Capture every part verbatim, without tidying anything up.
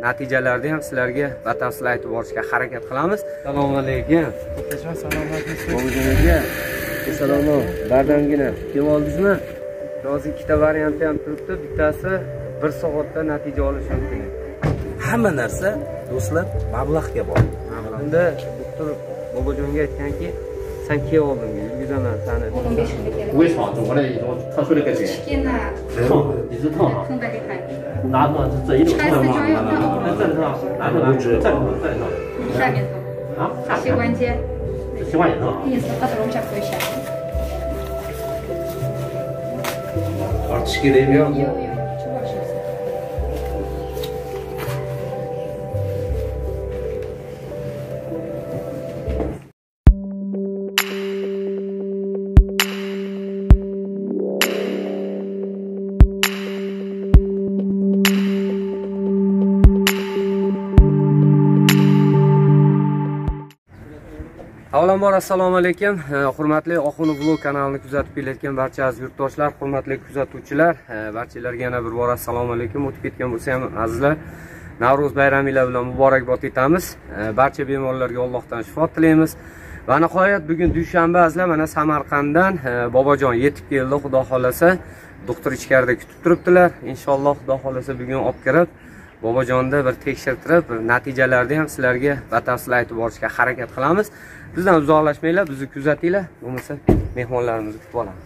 natijalarni ham sizlarga batafsil aytib borishga harakat qilamiz. Assalomu alaykum. Bobojonaga salomlar. Bardamgina kelib oldingizmi? Hozir ikkita varianti ham turibdi. Bittasi bir soatda natija olish mumkin. Hamma narsa do'stlar mablag'ga bog'liq. Unda doktor Bobojonga aytganki, sen kelib olding, yurgizaman seni. o'n besh kunda kelib. 为啥中国的一种特殊的感觉？ Kichkina 痛，一直痛啊！ 痛的厉害。 拿着这一路痛吗？那这里痛，哪里痛？这里痛，这里痛。 下面痛。 啊？ 膝关节。 膝关节痛。 意思他都想跪下。 Ortishga deymi? Yo'q, yo'q, chuvosh o'zi. Avvalambor assalomu alaykum. Hurmatli Oxunov vlog kanalini kuzatib kelayotgan barcha aziz yurtdoshlar, hurmatli kuzatuvchilar, barchalarga yana bir bor assalomu alaykum. O'tib ketgan bo'lsa ham azizlar, Navro'z bayramingiz bilan muborakbod etamiz. Barcha bemorlarga Allohdan shifo tilaymiz. Va nihoyat bugun dushanba azizlar, mana Samarqanddan Bobojon yetib keldi. Xudo xolasa, doktor ichkarida kutib turibdilar. Inshaalloh Xudo xolasa bugun olib kirib Bobojonda bir tekshirtirib, natijalarni ham sizlarga batafsil aytib borishga harakat qilamiz. Bizdan uzoqlashmanglar, bizni kuzatinglar, bo'lmasa mehmonlarimizni kutib olamiz.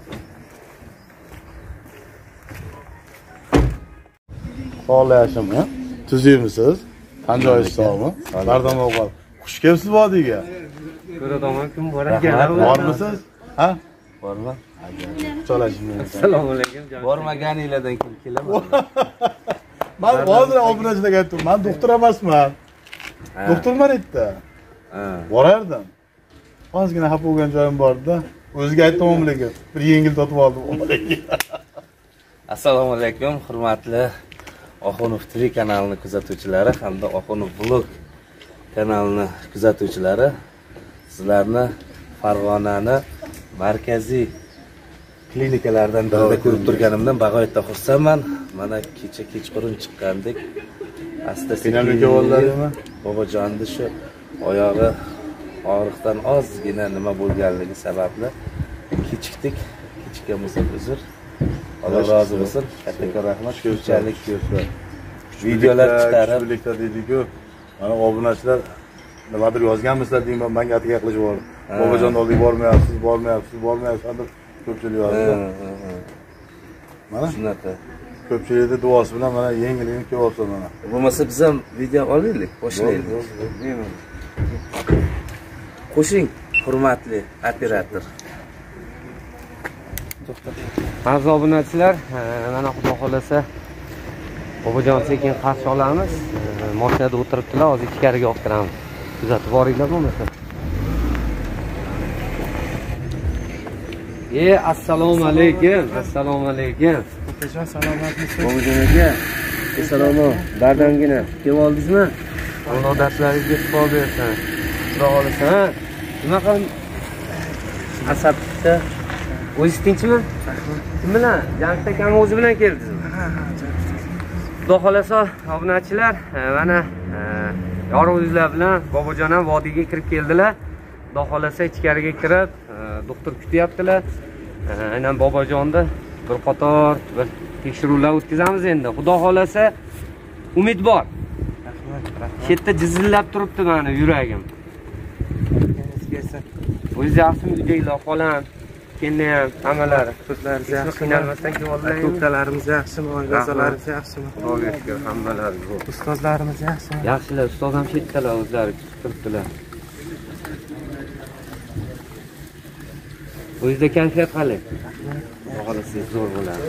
Sog'lashim, ha? Tuzyapmisiz? Qanjoysiz sog'mi? Bardam o'g'il. Xush kelibsiz vodiyga. Ko'radaman kun bor ekan. Bormisiz? Ha? Bormi? Quchoqlashim. Assalomu alaykum. Bormaganinglardan kim kelaman? Men hozir obunachilarga aytdim, men doktor emasman. Doktorman aytdi. Ha. Borardim. Ozgina xafa bo'lgan joyim bor-da. O'ziga aytdim lekin bir yengil totib oldim. Assalomu alaykum, hurmatli Oxunov T V kanalini kuzatuvchilari hamda Oxunov vlog kanalini kuzatuvchilari, sizlarni Farg'onani markaziy klinikalardan birida ko'rib turganimdan bag'oyatda xursandman. Mana kecha kechqurun chiqqandik. Klinika o'g'illarimi? Bobojonni shu oyog'i og'riqdan ozgina nima bo'lganligi sababli kechikdik. Kechikkan bo'lsak uzr. Alloh rozi bo'lsin. Kattakon rahmat. Ko'pchilik ko'p. Videolar chiqarib birlikda deydi-ku, mana obunachilar nimadir yozganmisizlar deyman, menga atga qilib yubordi. Bobojon oldiga bormayapsiz, bormayapsiz, bormayapsiz deb ko'pchilik yozdi. Mana shunaqa. Ko'pchilikning duosi bilan mana yengil-yengil kelyapti mana. Bo'lmasa biz ham video olaylik, boshlaylik. Qo'shing, hurmatli operator. Aziz obunachilar, mana xudo xolasa Bobojon sekin qarshi olamiz. Mashinada o'tiribdilar, hozir ichkariga olib kiramiz. Kuzatib boringlar bo'lmasa. E, assalomu alaykum. Assalomu alaykum. Akajon salomatmisiz? Bobojonaga salomlar. Bardamgina kelib oldingizmi? Alloh darslaringizga shifo bersin. Xudo xolasa, nima qilib asabda o'zingiz tinchmi? Kim bilan? Jamshid akam o'zi bilan keldingizmi? Ha, ha, Xudo xolasa, obunachilar, mana yorug' yuzlar bilan Bobojon ham vodiyga kirib keldilar. Xudo xolasa ichkariga kirib, doktor kutyaptilar. Aynan Bobojonda bir qator bir tekshiruvlar o'tkazamiz endi. Xudo xolasa, umid bor. Rahmat, rahmat. Chetda jizillab turibdi meni yuragim. O'zingiz yaxshimi, uydagilar, xolam, kelinlar ham, hammalari, ko'zlaringiz yaxshi, qiynalmasdan kelib Doktorlarimiz yaxshimi, oilalarimiz yaxshimi? Xudoga shukr, hammalari zo'r. Ustozlarimiz yaxshimi? Yaxshilar, ustoz ham chetdalar, o'zlari kutib turibdilar. O'zingizda kayfiyat qalay? Xohlasangiz zo'r bo'ladi.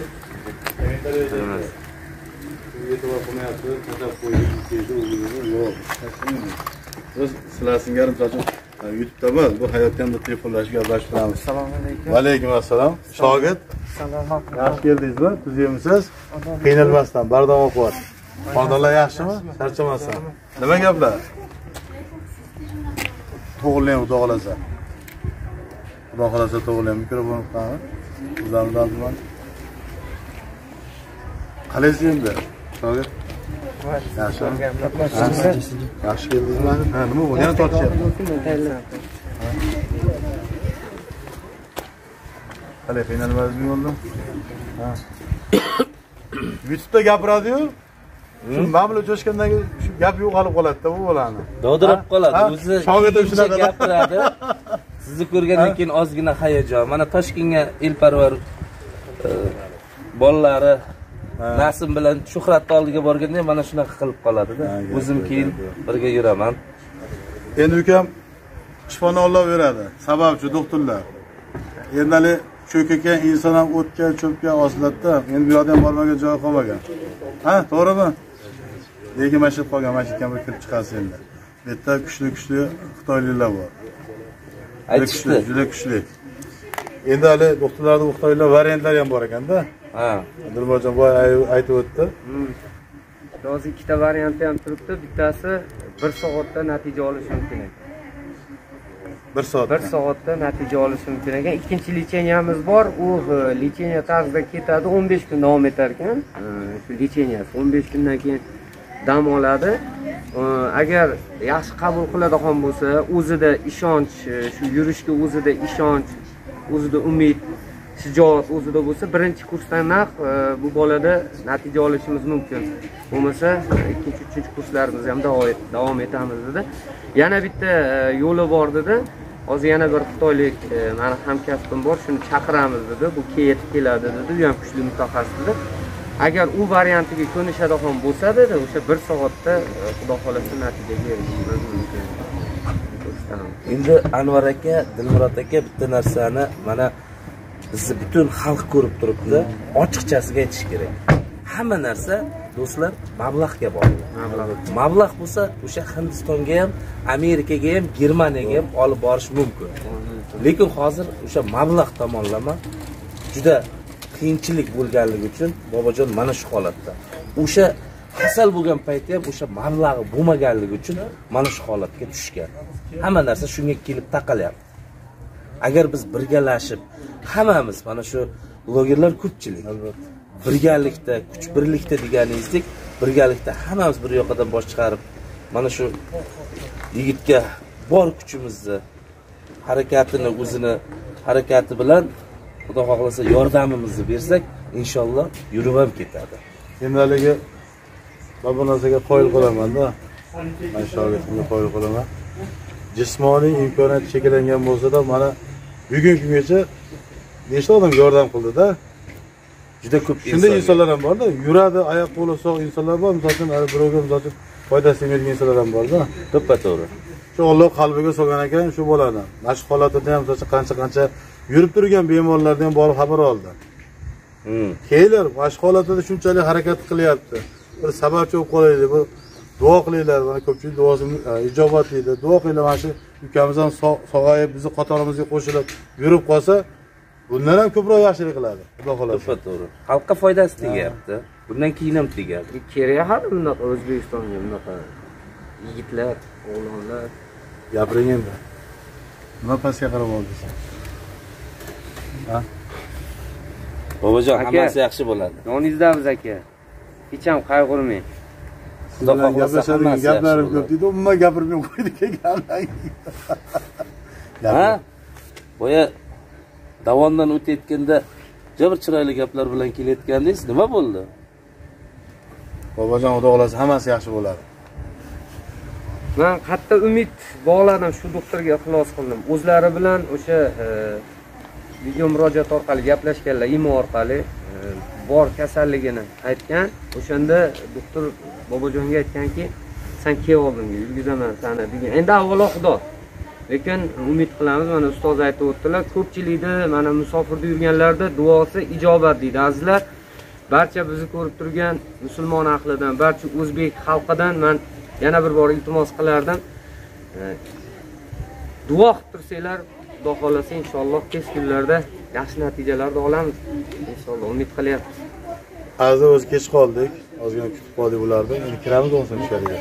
Biz sizlar singari misol YouTube'da bu hayotda ham telefonlashib gaplashib turamiz. Assalomu alaykum. Va alaykum assalom. Shogird, Salomat. yaxshi keldingizmi? Tuzyapmisiz? Qiynalmasdan bardam o'qiyot. Xonadonlar yaxshimi? Charchamasdan. Nima gaplar? To'g'rilaymi, xudo xolasa. Xudo xolasa to'g'rilaymi, mikrofon qani. O'zimizdan tuman. Qalaysiz endi? Shogird. Yaxshi. Yaxshi keldingizmi? Ha, nima bo'ldi? Yana tortishyapti. Hali qiynalmadingizmi yo'lda? Ha. YouTube'da gapiradi-yu. Shu men bilan uchrashgandan keyin shu gap yo'qolib qoladi-da bu bolani. Dovdirab qoladi. O'zi shogirdim shunaqa gapiradi. Sizni ko'rgandan keyin ozgina hayajon. Mana Toshkentga elparvar bolalari Nasim bilan Shuhratning oldiga borganda mana shunaqa qilib qoladi-da. O'zim keyin birga yuraman. Endi ukam shifoni Alloh beradi. Sababchi doktorlar. Endi hali cho'kakan inson ham o'tgan, cho'pgan osiladi-da. Endi bu yerda ham bormagan joyi qolmagan. Ha, to'g'rimi? Lekin masjid qolgan, masjidga bir kirib chiqasiz endi. Bu yerda kuchli-kuchli Xitoyliklar bor. Aytishdi. Juda kuchli. Endi hali doktorlarning Xitoylar variantlari ham bor ekanda. Ha. Dilbojon boy aytib o'tdi. Hozir ikkita varianti ham turibdi. Bittasi bir soatda natija olish mumkin ekan. bir soat. bir soatda natija olish mumkin ekan. Ikkinchi licheniyamiz bor. U licheniya tarzida ketadi, o'n besh kun davom etar ekan. Shu licheniyasi o'n besh kundan keyin dam oladi. Agar yaxshi qabul qiladigan bo'lsa, o'zida ishonch, shu yurishga o'zida ishonch, o'zida umid, shijoat o'zida bo'lsa, birinchi kursdan naq bu bolada natija olishimiz mumkin. Bo'lmasa, ikkinchi, uchinchi kurslarimiz ham davom etamiz dedi. Yana bitta yo'li bor dedi. Hozir yana bir xitoylik meni hamkasbim bor, shuni chaqiramiz dedi. Bu ketib keladi dedi. U ham kuchli mutaxassis dedi. Agar u variantiga ko'nishadigan bo'lsa dedi, o'sha bir soatda xudo xolasa natijaga erishishimiz mumkin. Endi Anvar aka, Dilmurod aka bitta narsani mana bizni butun xalq ko'rib turibdi, ochiqchasiga aytish kerak. Hamma narsa do'stlar mablag'ga bog'liq. Mablag' bo'lsa, o'sha Hindistonga ham, Amerikaga ham, Germaniyaga ham olib borish mumkin. Lekin hozir o'sha mablag' tomonlama juda qiyinchilik bo'lganligi uchun bobojon mana shu holatda. O'sha kasal bo'lgan paytda ham o'sha mablag'i bo'lmaganligi uchun mana shu holatga tushgan. Hamma narsa shunga kelib taqalyapti. Agar biz birgalashib, hammamiz mana shu blogerlar ko'pchilik birgalikda, kuch birlikda deganingizdek, birgalikda hammamiz bir yoqadan bosh chiqarib, mana shu yigitga bor kuchimizni, harakatini, o'zini harakati bilan Xudo xohlasa yordamimizni bersak, inshaalloh yurib ham ketadi. Endi haligi bu narsaga qoyil qolaman-da. Men shogirdimga qoyil qolaman. Jismoniy imkoniyat cheklangan bo'lsa-da, mana bugungi kungacha nechta odam yordam qildi-da. Juda ko'p shunday insonlar ham bor-da, yuradi, oyoq qo'li sog' insonlar bor, masalan, birovga masalan foydasi tegmaydigan insonlar ham bor-da. To'ppa-to'g'ri. Shu Alloh qalbiga solgan ekan, shu bo'ladi. Mana shu holatda ham masalan qancha-qancha yurib turgan bemorlardan ham borib xabar oldi. Hmm. Keyinlar mana shu holatda shunchalik harakat qilyapti. Bir sababchi bo'lib qolaylik, bir duo qilinglar, mana ko'pchilik duosini ijobat deydi. Duo qilinglar, mana shu ukamiz ham sog'ayib, bizni qatorimizga qo'shilib yurib qolsa, bundan ham ko'proq yaxshilik qiladi. Xudo xolasa. To'g'ri. Xalqqa foydasi tegyapti. Bundan keyin ham tegadi. Kerak hali bunaqa O'zbekistonga bunaqa yigitlar, o'g'lonlar. Gapiring endi. Nima pastga qarab oldingiz? Ha? Bobojon, hammasi yaxshi bo'ladi. Yoningizdamiz aka. Hech ham qayg'urmang. Xudo xohlasa hammasi gaplarim ko'p deydi, umuman gapirmay qo'ydi ekan. Ha? Boya davondan o'tayotganda jabr chiroyli gaplar bilan kelayotgandingiz, nima bo'ldi? Bobojon, Xudo xolasa hammasi yaxshi bo'ladi. Men qatta umid bog'ladim, shu doktorga ixlos qildim. O'zlari bilan o'sha video murojaat orqali gaplashganlar, imo orqali bor kasalligini aytgan. O'shanda doktor Bobojonga aytganki, "Sen kel oldimga, yurgizaman seni" degan. Endi avvalo Xudo. Lekin umid qilamiz, mana ustoz aytib o'tdilar, ko'pchilikda mana musofirda yurganlarda duosi ijobat deydi. Azizlar, barcha bizni ko'rib turgan musulmon ahlidan, barcha o'zbek xalqidan men yana bir bor iltimos qilardim. Duo qilib tursanglar, Xudo xolasa inshaalloh tez kunlarda yaxshi natijalarni olamiz. Inshaalloh umid qilyapmiz. Hozir o'zi kech qoldik. Ozgina kutib qoldik bularni. Endi kiramiz o'zimiz ichkariga.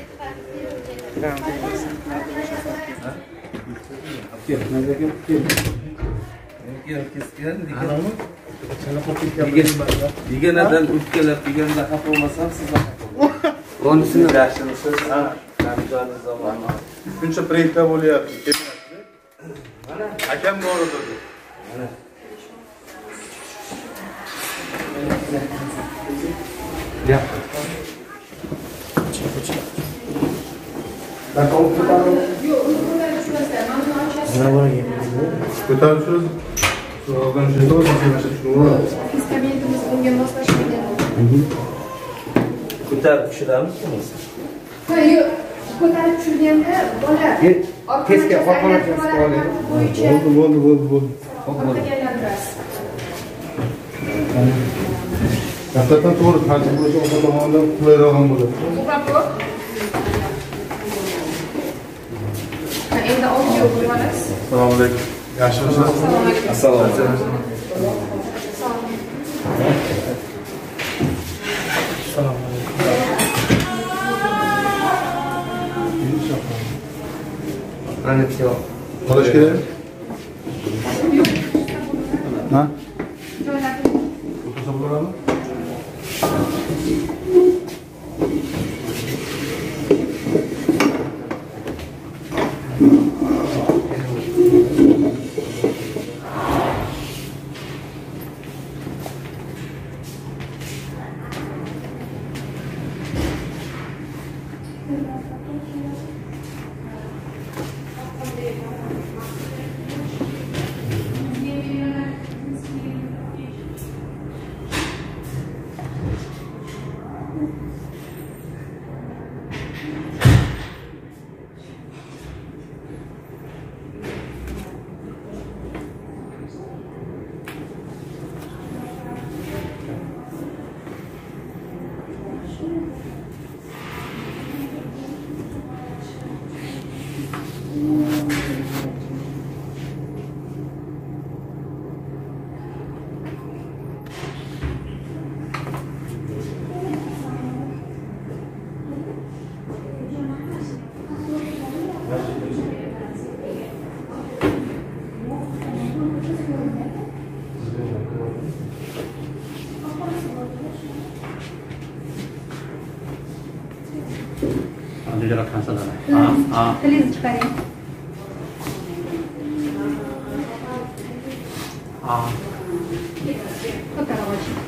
Deganadan o'tkalar deganda xafa bo'lmasam siz Bonisini Yaxshimisiz? Ha, Ramazon zamanı. Shuncha proyektlar bo'lyapti. Kelmayapti. Mana akam bor edi. mana. Ya. Ko'tarishimiz so'ragan joyda o'zimiz tushunib. Instrumentimiz bunga moslashmagan. Ko'tarib tushiramiz. Ha, yo'q. Ko'tarib tushirganda bola Tezga qo'rqonasiz qoladi. bo'yicha Bo'ldi, bo'ldi, bo'ldi, bo'ldi. orqaga aylantirasiz. Haqiqatan to'g'ri, hajm bo'yicha o'sha tomonda qulayroq ham bo'ladi. To'g'ri. Ha, endi audio qo'yamiz. Assalomu alaykum. Yaxshimisiz? Assalomu alaykum. Assalomu alaykum. Assalomu alaykum. Mana shu. Qolish kerak? Ha? Joylarni O'tirsa bo'ladimi? Anjara kansalar. Ha, ha. Tilingizni chiqaring. Ha. Ko'tarib oling.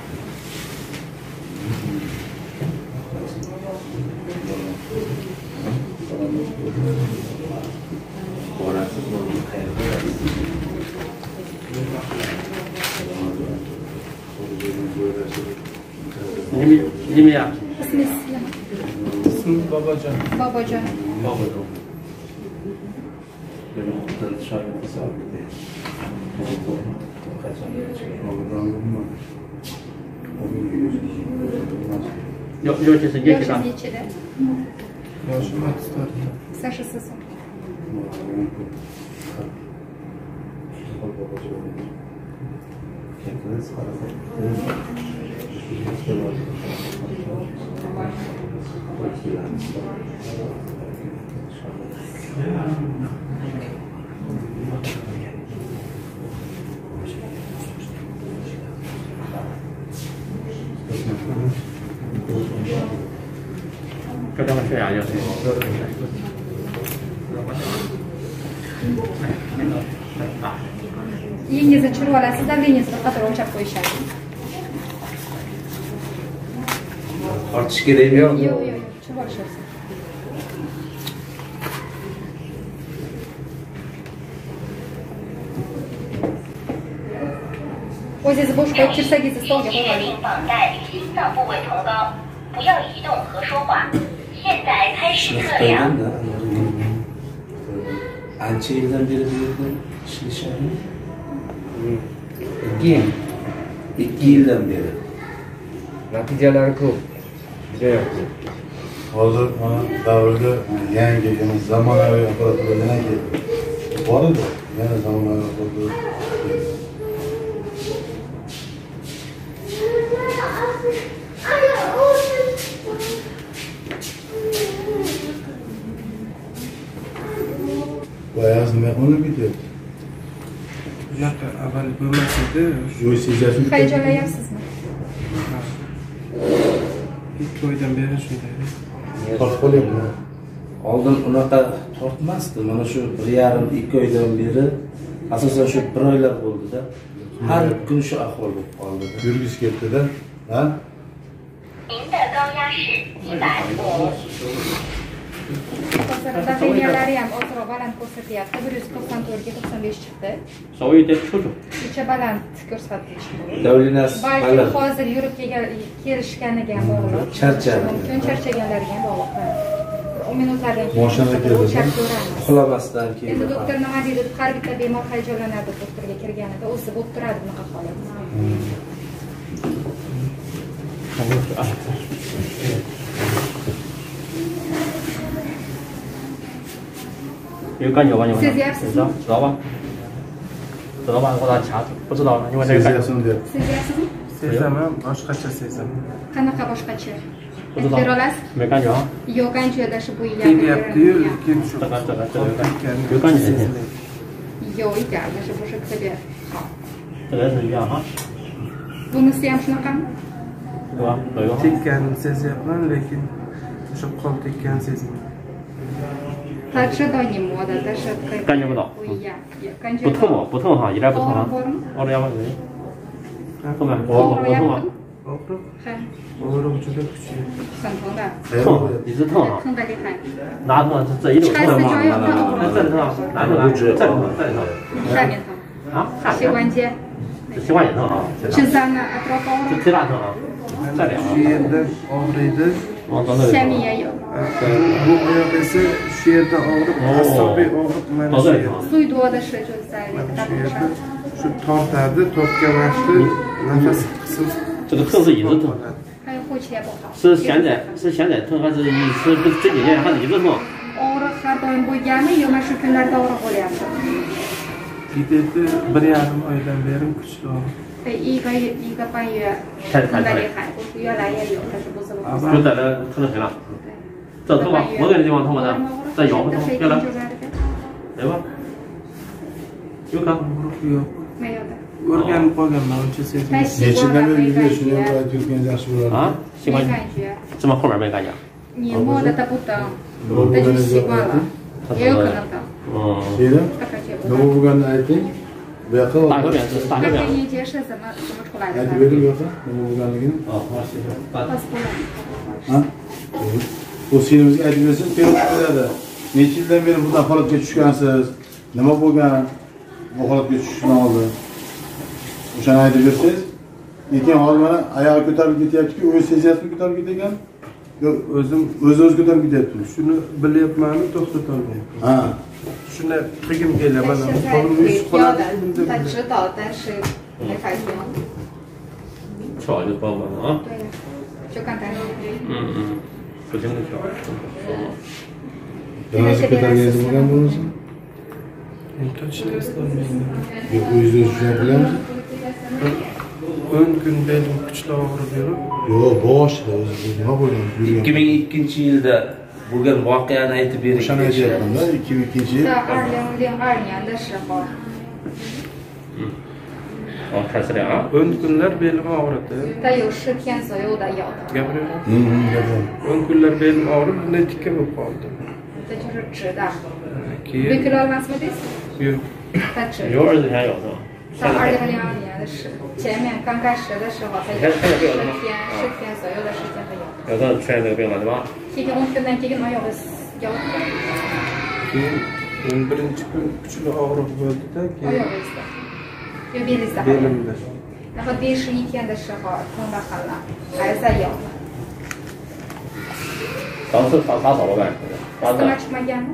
Nima nima ya? Ismingiz nima? İsmim Babacan. Bobojon. Bobojon. Yok yok kesin geç Yoshingiz lan. nechida? Yoshim o'ttiz to'rt. Sashisiz. Kadang saya aja sih. Yengingizni tushirib olasiz, davlengizni qator o'lchab qo'yishadi. Ortish kerakmi? Yo'q, yo'q, yo'q, tushirib olishyapsiz. O'zingiz bo'sh qo'yib tirsagingizni stolga qo'yib oling. 绑带与心脏部位同高，不要移动和说话。现在开始测量。 Ancha yildan beri bu yerda ishlashyapti. ikki yil. ikki yildan beri. Natijalari ko'p. Juda yaxshi. Hozir mana davrda yangi yana zamonaviy apparatura yangi bor edi. Yana zamonaviy apparatura. Bayağı mehmonu gidiyordu. Bunaqa avval bo'lmas edi. Yo'l sezasini Hayajonlanyapsizmi? Ikki oydan beri shunday. tortib qolyapman. Oldin unaqa tortmasdi. Mana shu bir yarim ikki oydan beri asosan shu bir oylar bo'ldi-da. Har kun shu ahvol bo'lib qoldi. Yurgisi keldi-da. Ha? 您的高压是一百五。 Daqiqalari ham ozroq baland ko'rsatyapti. bir yuz to'qson to'rtga to'qson besh chiqdi. 稍微有点抽抽。 Kecha baland ko'rsatkich. Davlinas Balki hozir yurib kelishganiga ham bog'liq. Charchadi. Mumkin charchaganlarga ham bog'liq. o'n minutlardan keyin Moshinaga keldi. uxlamasdan Endi keyin. doktor nima deydi? Har bitta bemor hayajonlanadi doktorga kirganida, o'zi bo'lib turadi bunaqa holat. 有感觉吧？你们 Sezyapsizmi? 知道知道吧？知道吧？我咋掐住？不知道，因为这个感觉 Sezyapsizmi deb. Sezyapsizmi? Sezaman, boshqacha sezaman. Qanaqa boshqacha? 不知道 Aytib bera olasiz? 没感觉啊？ Yo'q, ancha shu bo'yiga. Tegyapti-yu, lekin shu 这个这个这个有感 qotayotgani 有感觉。 seziladi. Yo'q, idealda shu bo'shab ketadi. 这个是一样哈， Bunisi ham shunaqami? 对吧？都有哈。 Tekkanini sezyapman, lekin o'sha qol tekkanini sezmayman. Также doim odatda shu 感觉不到， 感觉不痛吗？不痛哈，一点不痛哈。熬着要吗？痛没？我我痛吗？ Og'riq, Ha, og'riq juda kuchli. qanday? 痛，一直痛哈。 Qanday qiladi? 哪疼？这一路痛 Qaysi 吗？ joyi og'riq? 这里疼，哪疼？这里疼，这里疼。 Sha men ham. 啊？下面？ Shivanji. 这膝关节疼啊？ Chizani atrofi 这 og'riq. 腿大疼啊？这里啊？ Shu yerda og'riydi. 往到这里。 Shamiya yo'q. Bu oyoq esa shu yerda og'riq, asobiy og'riq mana shu yerda. Suy duoda shu jo'zali. Shu yerda shu tortadi, tortgan vaqti nafas qisib 这个疼是一直疼， Hay qo'ychiga boq. 是现在是现在疼还是一是不是这几年还是一直疼？ Og'riq har doim bo'lganmi, yo mana shu kunlarda og'riq bo'lyapti? Yetdi bir yarim oydan beri kuchli og'riq. 对，一个月一个半月， 太太太很的厉害，我原来也有，但是不是我。 就在这疼的很了。这疼吗？我这个地方疼不疼？这腰不疼？别来，来吧。有看？ Og'riq yo'q. 没有的。 O'rganib qolganman, uncha sezmayman. 但习 Nechundan 惯了 beri 没感 yurgan shuni ham 觉， aytayotganingiz yaxshi bo'lardi. 啊？膝关没节， 感觉， 怎么后面没感觉？ 你摸的它不疼， Nima 它就 bo'lganini 习惯了， ayting. 也有可能疼， 嗯， Keyin 大概觉不 nima bo'lganini ayting. Bu yoqqa 大小便是大小那便个。阴结是怎么怎么出来的 aytib 呢？ bering bu yoqqa nima bo'lganligini. 哦，好，谢谢。 Ha? Bu sinimizga aytib bersangiz, terib qo'yadi. Necha yildan beri bunday holatga tushgansiz? Nima bo'lgan? Bu holatga tushishdan oldin. O'shani aytib bersangiz, lekin hozir mana oyog'i ko'tarib ketyapti-ku, o'zi sezyapsizmi ko'tarib ketgan? Yo'q, O'zim o'zi-o'zi ko'tarib ketyapti. shuni bilyapman, to'xtatolmayapman. Ha. Shuni qilgim keladi, 但 mana 是在 qo'lim 腿 uyushib 飘 qoladi. 的，他知道，但是没法用。 跳就帮忙啊。 对呀，就刚才那个。 嗯嗯，不停的跳。 Yog'och ko'targaningiz bo'lgan bo'lsa, Tosh eslolmayman. yo'q, o'zingiz shuni bilamsiz? o'n kun belim kuchli og'rib yurib, Yo'q, boshida o'zi nima bo'lgan? ikki Yurgan. ming ikkinchi yilda bo'lgan voqeani aytib bering. O'shani aytyapman-da, ikki ming ikkinchi yil. 在二零零二年的时候， 好，开始了啊。 o'n kunlar belim og'ridi. 他有十天左右的有的， Gapiryapman. Hmm, gapiring. o'n kunlar belim og'rib, bunday tikka bo'lib qoldi. 这就是直的。 Keyin Bekul olmasmidingiz? yo'q. 他直。 有儿子前有是吧？ 在二零零二年的时候，前面刚开始的时候，他有十天十天左右的时间都有。 有的出现这个病了对吧？ keyin o'n kundan keyin oyog'i yotdi. Keyin o'n birinchi kun kuchli og'riq bo'ldi-da, keyin oyog'i izda. Yo belizda. belimda. 然后第十一天的时候痛得很了，还在有。 当时发发烧了呗？发烧 Isitma chiqmaganmi?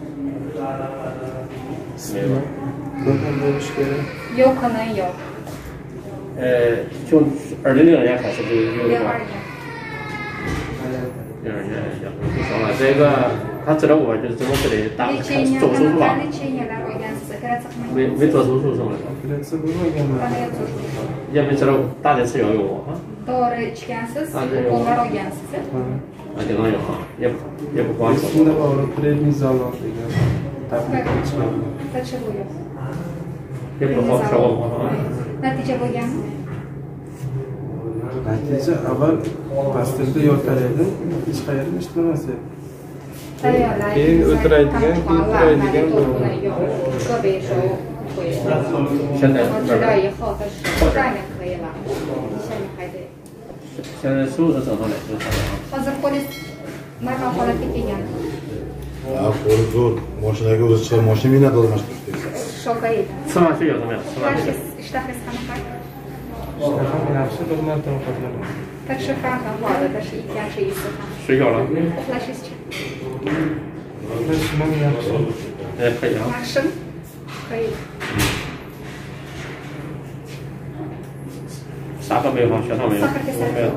没有。 Bo'lgan bo'lishi kerak. 有可能有。 呃，就二零零二年开始就有零了。 二年。 零二年行，不说了。这个他治疗过，就是怎么治的？打 necha yil 做手术吧？ necha yillar o'rgansiz operatsiya 没 qilmagan. 没做手术是吗？ Operatsiya bo'lmaganman. Qanday做手术？ 也没治疗，打的吃药用过啊？ Dori ichgansiz, Ah,对。 ukollar olgansiz. 啊，经常用啊，也不也不光说。 Esimda bor, prednizol degan tablet ichmadim. Tekshiruv yo'q. 也不好效果不好啊。 Natija bo'lganmi? Natija avval Pastilda yotaradi, hech qayerda ishlamaydi. Tayyorlaydi. Keyin o'tiradigan, keyin turadigan bo'ladi. 现在我知道以后的时间也可以了，现在还得。 现在收入是正常的，就是正常。 Hozir polis normal holatga kelgan. Ha, qo'li zo'r. Mashinaga o'zi chiqib, mashina minat almashtirib ketdi. Shok edi. 吃饭睡觉怎么样？吃饭睡觉。 Ishtahasi qanaqa? Ishtaham yaxshi, bir marta ovqatlanaman. Tekshirgan ham bor, tashi ikkinchi isi ham. 睡觉了？ Uxlashingizchi? Uxlashim ham yaxshi. 哎，可以啊。 Yaxshimi? 可以。 啥都没有吗？血糖没有？ Sakar kasali 没有。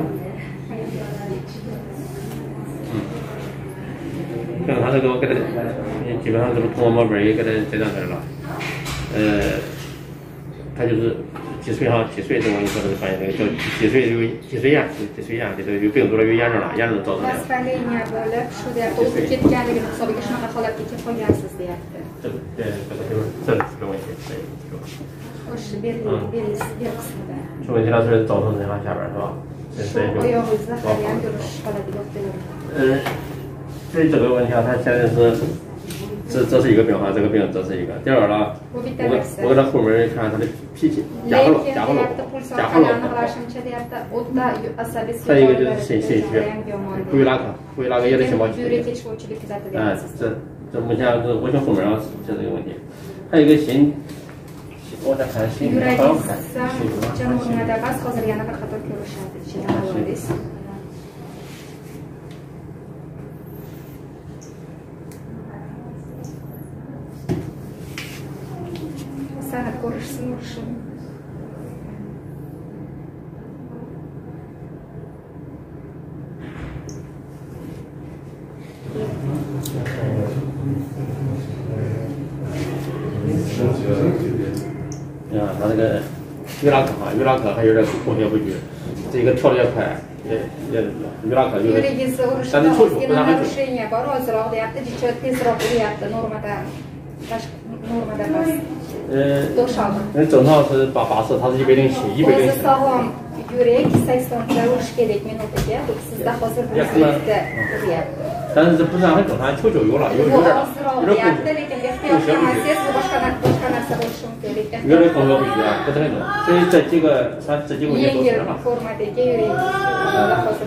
跟他这个给他，基本上这个通过毛病也给他这两天了。呃，他就是积水哈，积水这个我说这个发现这个叫积水有积水炎，积水炎这个有病毒了，有炎症了，炎症造成的。 Vasvaliniya bo'lib, shu yerda o'tib ketganligini hisobiga shunaqa holatga kelib qolgansiz deyapti. 这个对，这个就是这是个问题，对，是吧？ O'sha belgi belgisi bel qismida. 这问题呢是造成这样下边是吧？这 Shu 这就 oyog'ingizda haliyam yurish holati yo'q deyapti. 呃，对这个问题啊，他现在是这这是一个病哈，这个病这是一个。第二呢，我我给他后门看他的脾气，假不假不假不再一个就是心心虚，不与哪个不与哪个也得心毛气。哎，这这目前是我想后面啊是这个问题，还有一个心，我再看心，好像看心什么？ Sanat ko'rishsin, urishsin. 呀，他那个于拉克哈，于拉克还有点同学不举，这个跳的也快，也也于拉克就是，但是抽抽不让他抽。 bor, ozroq deyapti, jichot tezroq uryapti normadan. Normada emas. 呃，那正常是八八十，他是一百零七，一百零七。 Sog'lom yurak saksonda urish kerak minutiga, sizda hozir birinchilikda uryapti. 但是这不是很正常，抽就有了，有有点有点空。 lekin ehtiyotlanmasangiz boshqa boshqa narsa bo'lishi mumkin lekin 有点空格不举啊，不太懂。所以这几个咱这几个问题都是了。 formadagi yurak hozir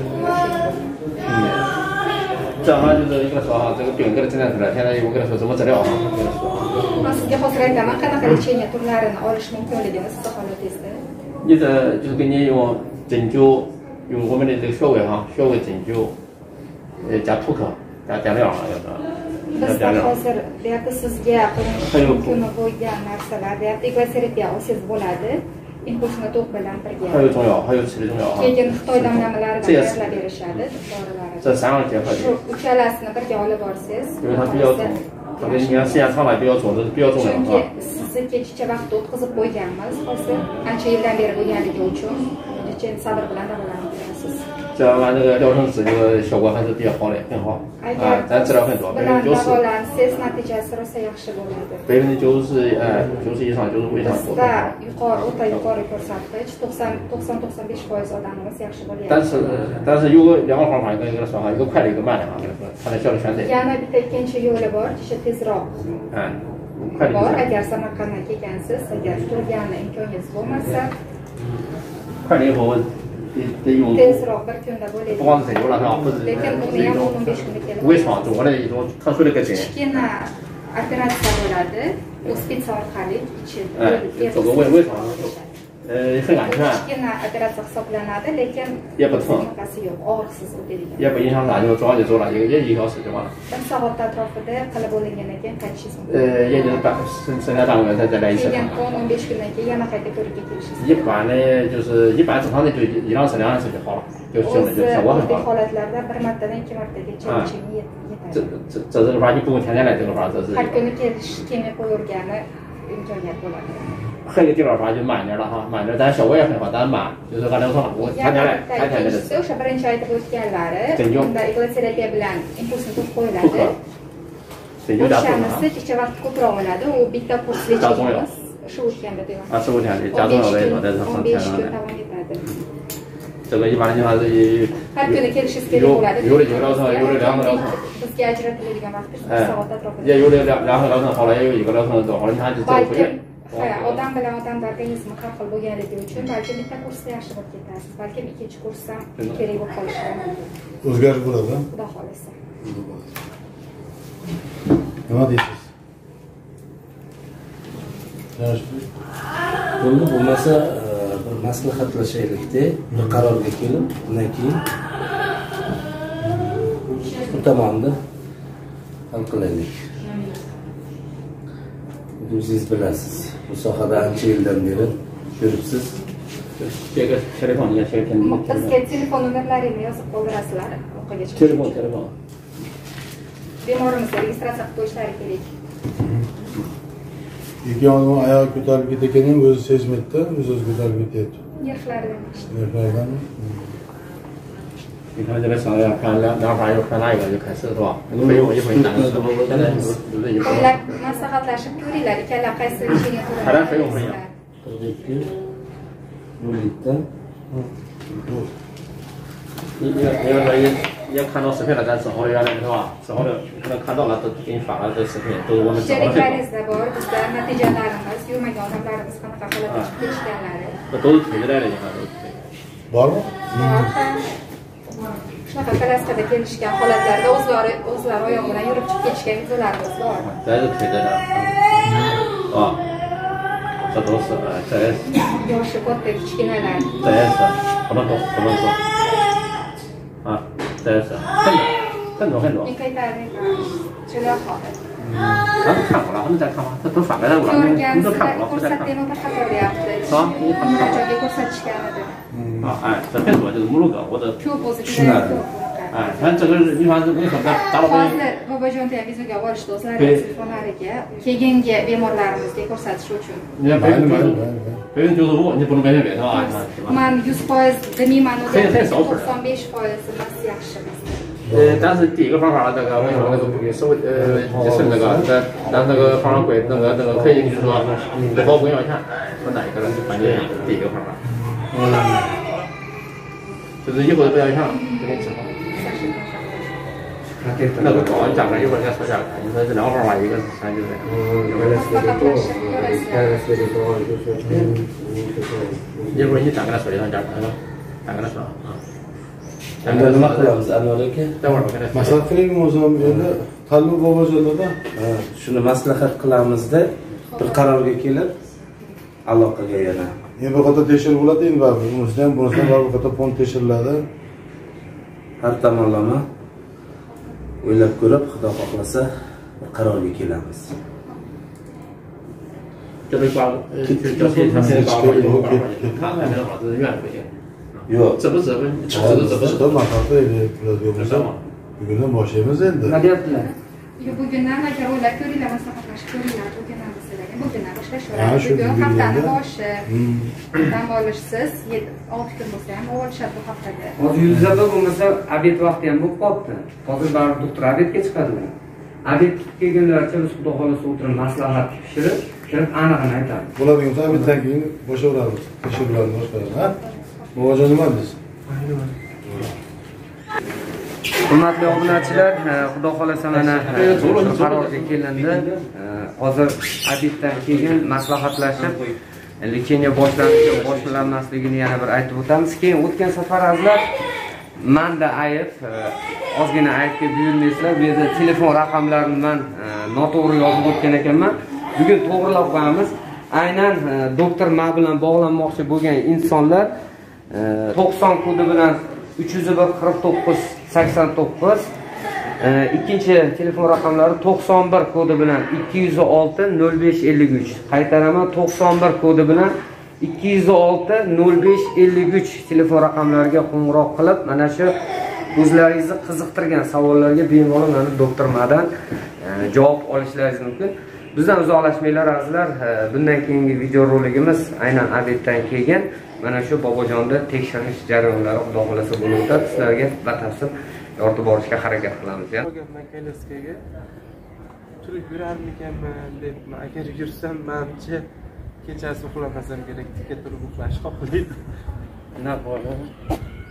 mashina. 这样呢，就是跟他说哈，这个病给他诊断出来，现在我跟他说怎么治疗哈，跟他说。 Sizga hozir aytaman qanaqa lecheniya turlarini olish mumkinligini sizni holatingizda. 你这就是给你用针灸，用我们的这个穴位哈，穴位针灸，呃加涂克，加电疗哈，要是。 Bizda hozir deyapti sizga qilinishi mumkin bo'lgan narsalar deyapti igloterapiya olsangiz bo'ladi. Impulsni to'q bilan birga. 还有中药，还有吃的中药啊。 Keyin Xitoy damlamalari tayyorlab berishadi, dorilarni. 这三个结合的。 Shu uchalasini birga olib borsangiz. 因为它比较重，它跟你看时间长了比较重，这是比较重要的啊。 Sizni kechicha vaqtda o'tkazib qo'yganmiz. Hozir ancha yildan beri bo'lganligi uchun keyin sabr bilan davolanib turasiz. 这样完这个疗程治这个效果还是比较好的，很好。啊，咱治疗很多，百分之九十。 natijasi rosa yaxshi bo'ladi. 百分之九十，哎，九十以上，九十五以上。 Bizda yuqori, o'ta yuqori ko'rsatkich, to'qson to'qson to'qson besh foiz odamimiz yaxshi bo'lyapti. 但是但是有个两个方法跟跟他说哈，一个快的，一个慢的啊，跟他说，看他需要选择。 Yana bitta ikkinchi yo'li bor, o'sha tezroq. 哎，快的。 Bor, agar Samarqanddan kelgansiz, agar turgani imkoningiz bo'lmasa, 快的以后得得用。 tezroq bir kunda bo'ladi. 不光是针灸了是吧？不是， Lekin buni ham o'n besh kunda keladi. 微创，中国的一种特殊的个针。 Kichkina operatsiya bo'ladi. U spits orqali ichi. 哎，做个微微创，呃，很安全。 Kichkina operatsiya hisoblanadi, lekin 也不疼， bunaqasi yo'q, og'riqsiz o'tadigan. 也不影响啥，就做完就走了，一个也一个小时就完了。 Bir soat atrofida qilib bo'lingandan keyin qaytishingiz mumkin. 呃，也就是半剩剩下半个月再再来一次。 Keyin o'n o'n besh kundan keyin yana qayta ko'rikka kelishingiz. 一般的就是一般正常的就一两次两次就好了，就行了，就效果很好。 holatlarda bir martadan ikki martagacha yetadi. 这这这这个法你不用天天来这个法，这是。 Har kuni kelish kelmay qo'yavergani imkoniyat bo'ladi. 还有一个地方法就慢点了哈，慢点，但效果也很好，但慢，就是按照说我天天来，天天来的。 O'sha birinchi aytib o'tganlari, unda igloterapiya bilan impulsni to'q qo'yiladi. O'shanisi kecha vaqt ko'proq oladi. U bitta kurs lecheniamiz. Shu o'tganda deyman. 啊，十五天的加重要的说的是很天然的。 这个一般情况是 har kuni kelishingiz kerak bo'ladi. yo'l yo'l yo'l yo'l bizga ajratiladigan vaqt bir soat atrofida. 也有的两两个疗程好了，也有一个疗程好了，他就走回去。 odam bilan odamni organizmi har xil bo'lganligi uchun balki bitta kursda yaxshi bo'lib ketasiz, balki ikkinchi kursda kerak bo'lib qolishi mumkin. O'zgarish bo'ladi. Xudo xolisa. Nima deysiz? Bo'ldi, bo'lmasa bir maslahatlashaylikda, bir qarorga kelib, undan keyin bu tomonni hal qilaylik. Siz bilasiz, bu sohada ancha yildan beri yuribsiz. Bizga telefon yashayotgan. Bizga telefon nomerlarini yozib qoldirasizlar. O'qigacha. Telefon, telefon. Bemorimizni registratsiya qilib qo'yishlari kerak. Ikki oyog'i oyoq ko'tarib ketayotgan ham o'zi sezmaydi-da, o'zi ko'tarib ketyapti. Nervlardan. Nervlardan. 你看这个小呀，看两两块又看那个就开始是吧？一会一会一会难的，现在有的有。 Ular maslahatlashib ko'ringlar, ikkala qaysi liniya to'g'ri. Qarab qo'ying. Yo'llikda 你你因为也也看到视频了，咱之后原来是吧？之后的可能看到了都给你发了这视频，都是我们之后的。 Sheriklarimiz bor, bizda natijalarimiz, yurmagan odamlarimiz qanaqa holatda chiqib ketishganlari. 这都是推着来的，你看都是推。 Bormi? Shunaqa klaskada kelishgan holatlarda o'zlari o'zlari oyoq bilan yurib chiqib ketishgan videolarimiz bor. 这是推着的，啊，这都是啊，这也是， Yoshi katta kichkinalar. 这也是，不能动，不能动，啊，这也是，很多很多很多。 Mikaytlarning juda holi. 咱们看过了，他们在看吗？他都发给了我了，你都看过了，不在看。 ko'rsatdim, xabar beryapti. 是吧？你看看。 Joyga ko'rsatishgan edi. 啊，哎，这很多就是目录个，我的。 Ko'p o'zi juda ko'p. 哎，咱这个是你看，你说咱大老板。 Hozir bobojonda videoga olishdi o'zlari telefonlariga, keyingi bemorlarimizga ko'rsatish uchun. 你看百分之百分之九十五，你不能改变别的啊，你看。 Men yuz foiz demayman, Sen- sen so'z qil. to'qson besh foiz emas yaxshi. 呃，但是第一个方法那个为什么那个不给收呃就是那个那让那个方法贵那个那个可以就是说不包不要钱，说哪一个呢？反正第一个方法，嗯，就是以后不要钱，给你治好。那个高价格一会儿再说价格，你说这两个方法一个是三就是。一会儿你再跟他说一下价格是吧？再跟他说啊。 endi nima qilamiz Anvar aka? Maslahat qiling o'zim endi tanlov bobojonda shuni maslahat qilamizda bir qarorga kelib aloqaga yana. Endi bu qator tekshiruv bo'ladi endi baribir. Bunisi ham bunisi ham baribir qator fond tekshiriladi. Har tomonlama o'ylab ko'rib, Xudo xohlasa bir qarorga kelamiz. 这边挂，呃，这些他现在挂了以后，看看没有好，这是院不行。 Yo'q, 这不是这这这不是。 maslahatda bo'lsa, bugundan boshlaymiz endi. Nima deyaptilar? Yo'q, bugundan agar o'ylab ko'ringlar, maslahatlashib ko'ringlar, bugundan sizlarga bugundan Ha, boshlashadi. shu Bugun bugundan. haftani boshi. Dam olishsiz, olti kun bo'lsa ham olishadi bu haftada. Hozir yuzlab bo'lmasa, obed vaqti ham bo'lib qolibdi. Hozir baribir doktor obedga chiqadilar. Obed kelganlarcha biz xudo xolasa o'tirib maslahat pishirib, kirib aniqini aytamiz. Bo'ladigan bo'lsa obeddan keyin boshlayveramiz. Tekshiruvlarni boshlaymiz, ha? Bobojon nima deysiz? Hurmatli obunachilar, xudo xolasa mana qarorga kelindi. Hozir obeddan keyin maslahatlashib lecheniya boshlanishi boshlanmasligini yana bir aytib o'tamiz. Keyin o'tgan safar azizlar manda ayb, ozgina aybga buyurmaysizlar. Bu yerda telefon raqamlarini men noto'g'ri yozib o'tgan ekanman. Bugun to'g'rilab qo'yamiz. Aynan doktor ma bilan bog'lanmoqchi bo'lgan insonlar to'qson kodi bilan uch yuz bir qirq to'qqiz sakson to'qqiz, ikkinchi telefon raqamlari to'qson bir kodi bilan ikki yuz olti nol besh ellik uch. Qaytaraman, to'qson bir kodi bilan ikki yuz olti nol besh ellik uch telefon raqamlariga qo'ng'iroq qilib, mana shu o'zlaringizni qiziqtirgan savollarga bemalol mana doktor Madan javob olishlaringiz mumkin. Bizdan uzoqlashmanglar azizlar. Bundan keyingi video roligimiz aynan obeddan keyin mana shu bobojonda tekshirish jarayonlari xudo xolasa bo'lib o'tadi. Sizlarga batafsil yoritib borishga harakat qilamiz ya. Men kelaskaga turib yurarmikanman deb, agar yursam mencha kechasi uxlamasam kerak, tikka turib uxlash xohlaydi. Na bo'ladi.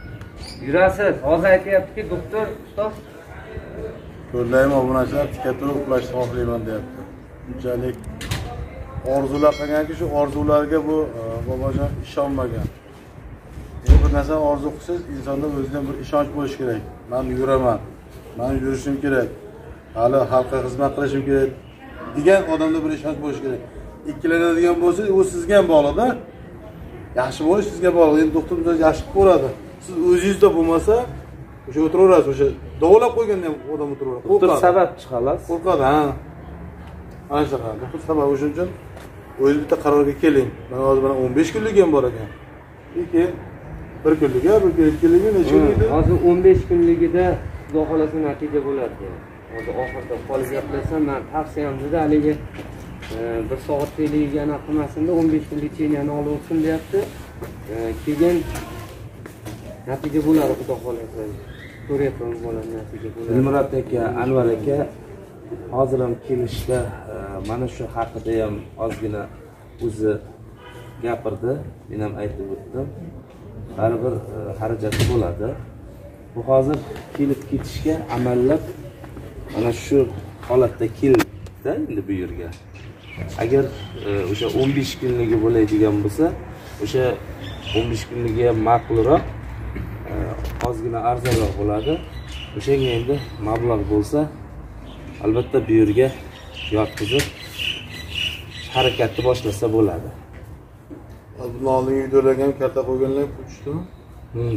Yurasiz. Hozir aytayaptiki, doktor, ustoz. Ko'rlayman obunachilar tikka turib uxlashni xohlayman deyapti. Bunchalik orzular qilganki, shu orzularga bu bobojon ishonmagan. Endi bir narsa orzu qilsangiz, insonda o'zidan bir ishonch bo'lishi kerak. Men yuraman, men yurishim kerak, hali xalqqa xizmat qilishim kerak degan odamda bir ishonch bo'lishi kerak. Ikkilanadigan bo'lsa, u sizga ham bog'liqda. Yaxshi bo'lish sizga bog'liq. Endi doktor bizni yaxshi ko'radi. Siz o'zingizda bo'lmasa, o'sha o'tiraverasiz, o'sha davolab qo'yganda ham odam o'tiraveradi. Doktor sabab chiqalas. Qo'rqadi, ha. Ana shunaqa. Doktor sabab o'shuning uchun o'zingiz bitta qarorga keling. Men hozir mana o'n besh kunlik ham bor ekan. Keyin bir kunlik, bir kunlik, ikki kunlik, necha kunlik? Hozir o'n besh kunligida Xudo xolasa natija bo'ladi. Hozir oxirida qolib gaplashsam, men tavsiyamda haligi bir soatlik yana qilmasinda o'n besh kunlik cheniyani olib olsin deyapti. Keyin natija bo'ladi Xudo xolasa. Ko'ryapman bo'ladi natija bo'ladi. Dilmurod aka, Anvar aka hozir ham kelishda mana shu haqida ham ozgina o'zi gapirdi. Men ham aytib o'tdim. Baribir xarajati bo'ladi. Bu hozir kelib ketishga amallab mana shu holatda keldi endi bu yerga. Agar o'sha o'n besh kunligi bo'ladigan bo'lsa, o'sha o'n besh kunligi ham ma'qulroq, ozgina arzonroq bo'ladi. O'shanga endi mablag' bo'lsa, albatta bu yerga yotqizib harakatni boshlasa bo'ladi. Bundan oldingi videolarga ham karta qo'yganlar pul tushdimi? Hmm.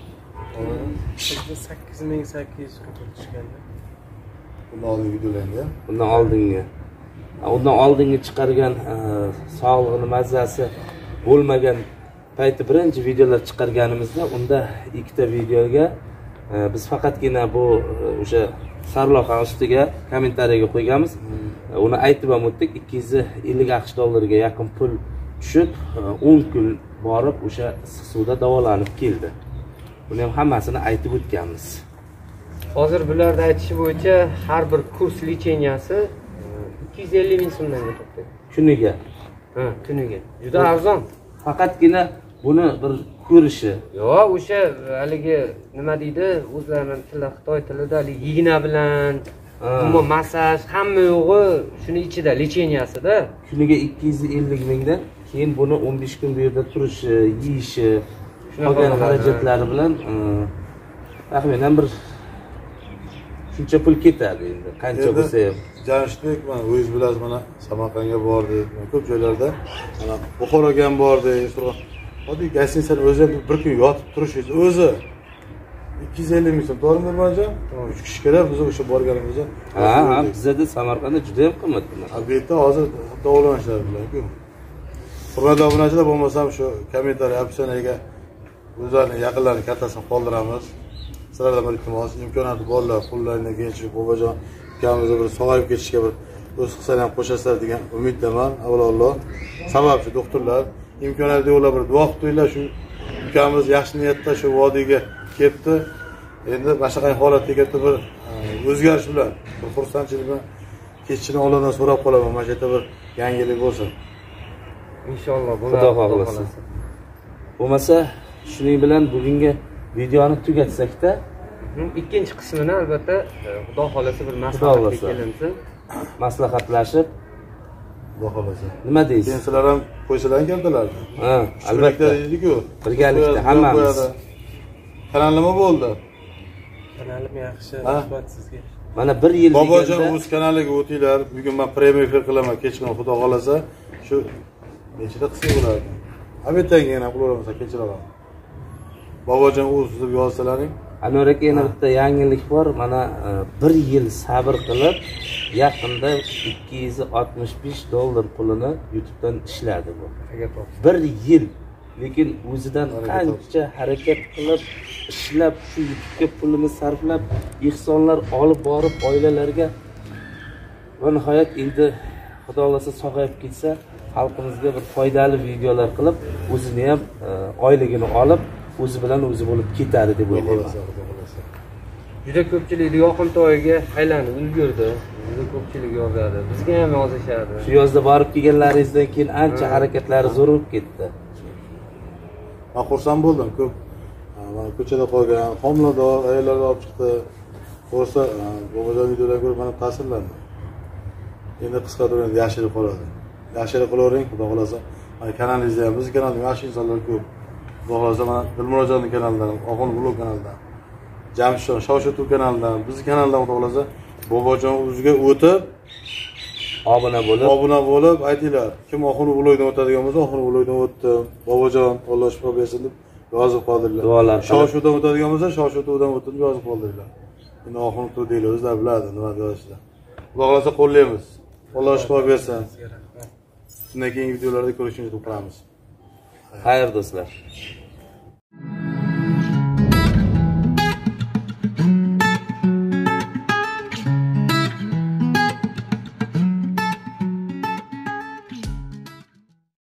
sakkiz ming sakkiz yuz pul tushganda. Bundan oldingi videolarga. Bundan oldingi. Undan oldingi chiqargan sog'lig'ini mazasi bo'lmagan payti birinchi videolar chiqarganimizda unda ikkita videoga biz faqatgina bu o'sha sarlavha ostiga kommentariyaga qo'yganmiz. Uni aytib ham o'tdik, ikki yuz ellik aqsh dollariga yaqin pul tushib, o'n kun borib o'sha issiq suvda davolanib keldi. Buni ham hammasini aytib o'tganmiz. Hozir bularda aytishi bo'yicha har bir kurs licheniyasi ikki yuz ellik ming so'mdan ketadi. Kuniga. Ha, kuniga. Juda arzon. Faqatgina buni bir ko'rishi. Yo'q, o'sha haligi nima deydi, o'zlarining tili Xitoy tilida igna bilan, umuman massaj hamma yo'g'i shuni ichida licheniyasida. Kuniga ikki yuz ellik mingdan, keyin buni o'n besh kun bu yerda turishi, yeyishi, qolgan xarajatlari bilan taxminan bir shuncha pul ketadi endi. Qancha bo'lsa ham. Jamshidbek, mana o'zingiz bilasiz, mana Samarqandga bordik, ko'p joylarda, mana Buxoroga ham bordik. Oddiy gastinisaning o'zi bir kun yotib turishingiz o'zi ikki yuz ellik ming so'm, to'g'rimi Nurmanjon? uch kishi kerak, biz o'sha borganimizda. Ha, ha, bizda Samarqandda juda ham qimmat bular. Albatta, hozir davolanishlar bilan-ku. Hurmatli obunachilar, bo'lmasam shu kommentariy opsiyaga o'zlarining yaqinlarining kartasini qoldiramiz. Sizlardan bir iltimos, imkoniyati borlar, qo'llaringdan kelishib, bobojon ukamizga bir sog'ayib ketishga bir o'z hissalarini ham qo'shasizlar degan umiddaman. Avvalambor sababchi doktorlar imkoniyati yo'qlar bir duo qilib qo'yinglar, shu ukamiz yaxshi niyatda shu vodiyga kelibdi. Endi mana shunday holatga keldi, bir o'zgarish bilan, bir xursandchilik bilan ketishini Allohdan so'rab qolaman. Mana shu yerda bir yangilik bo'lsin. Inshaalloh Xudo xohlasa. Bo'lmasa, shuning bilan bugungi videoni tugatsak-da, ikkinchi qismini albatta Xudo xolasa bir maslahatga kelinsin. Maslahatlashib, Xudo xolasa. Nima deysiz? Keyin sizlar ham qo'ysalaring keldilar. Ha, albatta. Deydi-ku. Birgalikda hammamiz. Kanal nima bo'ldi? Kanalim yaxshi, rahmat sizga. Mana bir yil deganda Bobojon o'z kanaliga o'tinglar. Bugun men premium efir qilaman, kechqurun Xudo xolasa. Shu nechida qilsa bo'ladi. Albatta yana qilaveramiz, kechiraman. Bobojon o'z sizga yozsalaring. Anvar aka, yana bitta yangilik bor. Mana bir yil sabr qilib, yaqinda ikki yuz oltmish besh dollar pulini YouTube'dan ishladi bu. bir yil. Lekin o'zidan qancha harakat qilib, ishlab, shu YouTube'ga pulini sarflab, ehsonlar olib borib oilalarga va nihoyat endi Xudo xolasa sog'ayib ketsa, xalqimizga bir foydali videolar qilib, o'zini ham oyligini olib, o'zi bilan o'zi bo'lib ketadi deb o'ylayman. Juda ko'pchilik yoqimtoyiga aylanib ulgurdi. Juda ko'pchilik yozadi. Bizga ham yozishadi. Shu yozda borib kelganlaringizdan keyin ancha harakatlari zo'r bo'lib ketdi. Men xursand bo'ldim. Ko'p mana ko'chada qolgan homilador ayollarni olib chiqdi. Bo'lsa, bobojon videolarni ko'rib mana ta'sirlandim. Endi qisqa turib yashirib qoladi. Yashirib qolavering, xudo xolasa. Mana kanalingizda ham bizning kanalda yaxshi insonlar ko'p. Xudo xolasa mana Dilmurodjonning kanalidan, Oxun vlog kanalidan, Jamshid Shoshutuv kanalidan, bizning kanaldan xudo xolasa bobojon o'ziga o'tib obuna bo'lib, obuna bo'lib aytinglar. Kim Oxun vlogdan o'tadigan bo'lsa, Oxun vlogdan o'tdim. Bobojon Alloh shifo bersin deb yozib qoldilar. Duolar. Shoshuvdan o'tadigan bo'lsa, Shoshuvdan o'tib yozib qoldilar. Endi Oxun tur deylar, o'zlar biladi nima deyishlar. Xudo xolasa qo'llaymiz. Alloh shifo bersin. Shundan keyingi videolarda ko'rishingizni qilamiz. Xayr do'stlar.